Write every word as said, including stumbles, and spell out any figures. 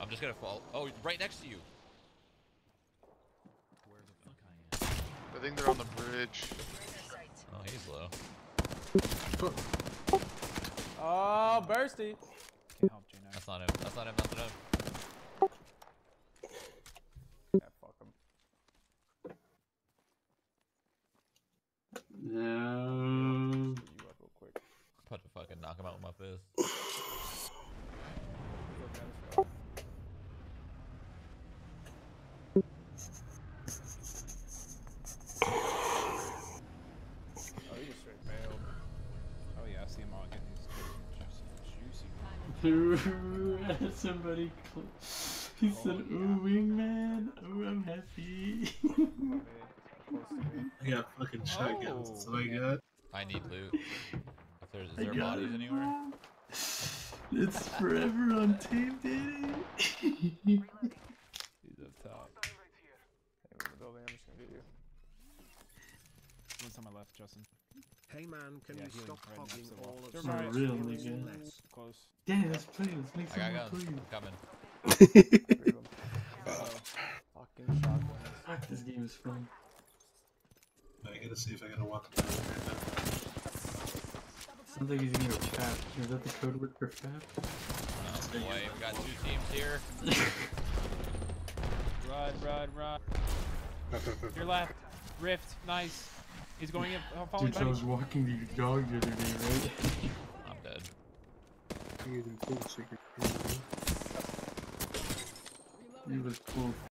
I'm just gonna fall. Oh, right next to you. Where the fuck I am? I think they're on the bridge. Oh, he's low. Oh, bursty. Can't help J nine. That's not him. That's not him. That's not him. Yeah, fuck him. No. You up real quick. About to fucking knock him out with my fist. Look at this guy. Oh, he just straight bailed. Oh yeah, I see him all getting these juicy. Dude, somebody. Cl he Oh, said, yeah. "Ooh, wingman. Oh, I'm happy." Close to me. I got fucking shotguns. That's what I Oh. got. I need loot. If there's, is I there got bodies it, anywhere? man. It's forever on tape, daddy. He's up top. Hey, we're in the building. I'm just gonna get you. One's on my left, Justin. Hey man, can Yeah, you healing stop right hogging next to the all wall. of They're For right. real, Healing nigga. less. Close. Yeah, let's play. Let's make I some got more guns. plays. I'm coming. Three of them. Oh, fucking shotguns. Fuck, this game is fun. I gotta see if I gotta walk down right now. Sounds like he's gonna go fap. Is that the code word for fap? Oh boy, we got two teams here. Run, run, run. Your left. Rift. Nice. He's going in. Oh, following Dude, so I was buddy. walking your dog the other day, right? I'm dead. You're using full secret. He was cool.